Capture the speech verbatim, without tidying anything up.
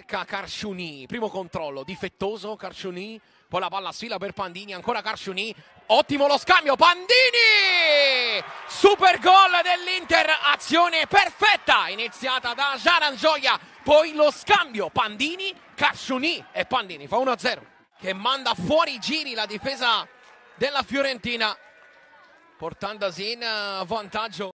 cerca Carciuni, primo controllo, difettoso Carciuni, poi la palla sfila per Pandini, ancora Carciuni, ottimo lo scambio, Pandini! Super gol dell'Inter, azione perfetta, iniziata da Jaran Gioia, poi lo scambio, Pandini, Carciuni e Pandini fa uno a zero, che manda fuori giri la difesa della Fiorentina, portandosi in vantaggio.